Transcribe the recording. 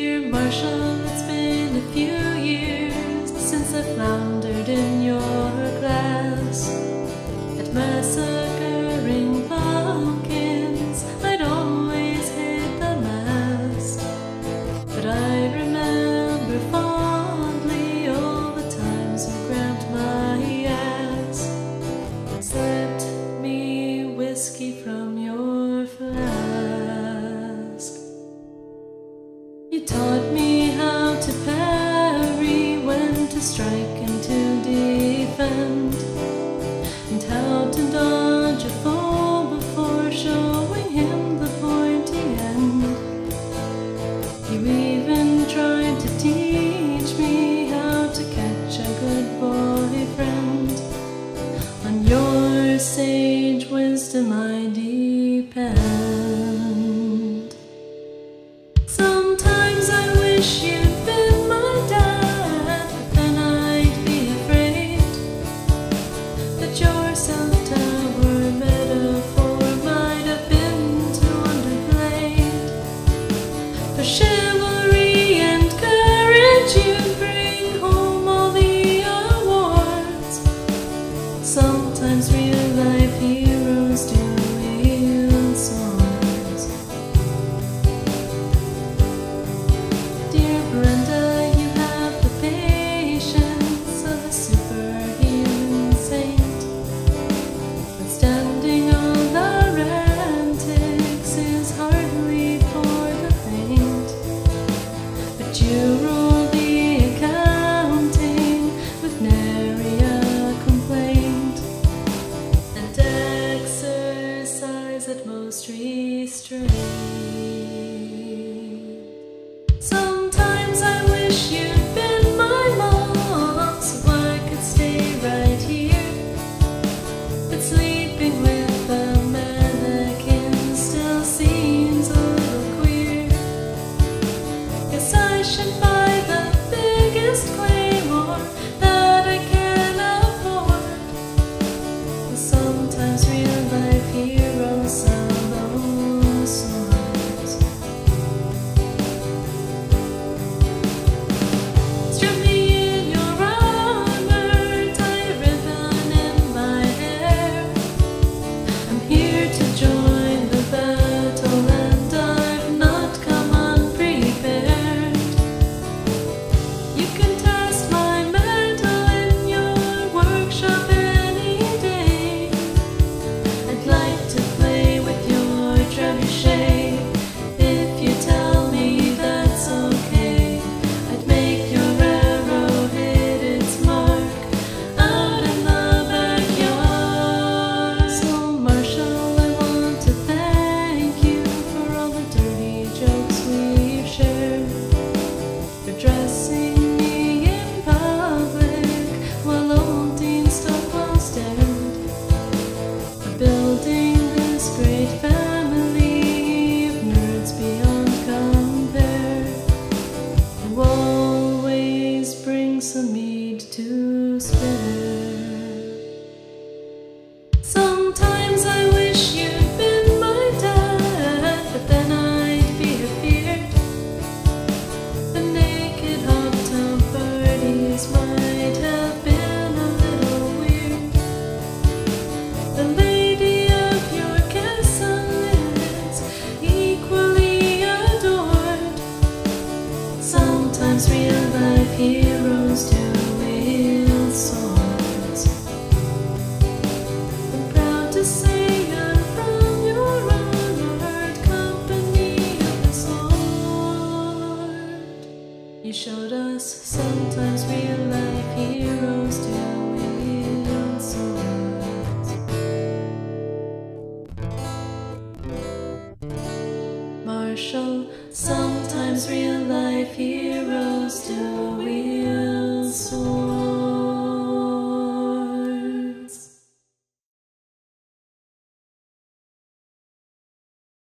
Dear Marshall, it's been a few years since I floundered in your class. At massacring pumpkins, I'd always hit the mast. But I remember fondly all the times you grabbed my ass and slipped me whiskey from your flask. You taught me how to parry, when to strike and to defend, and how to dodge a foe before showing him the pointy end. You even tried to teach me how to catch a good boyfriend. On your sage wisdom I depend. Sometimes I wish you'd been my dad, but then I'd be afraid that your self-tower metaphor might have been too underplayed. For chivalry and courage you bring home all the awards. Sometimes real-life heroes do wield swords. Dear Brenda, you have the patience of a superhuman saint, but standing on our antics is hardly for the faint. But you rule the accounting with nary a complaint, and exercise at most restraint. Sometimes I wish you'd been my mom, so I could stay right here. But sleeping with a mannequin still seems a little queer. Guess I should buy the biggest claymore that I can afford. But sometimes real life heroes sell those swords. Strap me in your armor, tie a ribbon in my hair. I'm here to join the battle, and I've not come unprepared. You can test my mettle in your workshop any day. I'd like to play with your trebuchet. If you tell me that's okay, I'd make your arrow hit its mark out in the backyard. So Marshall, I want to thank you for all the dirty jokes we've shared, for dressing me in public while old Dean Stockwell stared, for building this great family of nerds beyond compare, who always bring some mead to spare. Sometimes I wish you'd been my dad, but then I'd be afeared. The naked hot tub parties might have been a little weird. The lady of your castle is equally adored. Sometimes real-life heroes do wield swords. I'm proud to say I'm from your honored company of the sword. You showed us sometimes real-life heroes do wield swords. Marshall, sometimes real-life heroes do wield swords.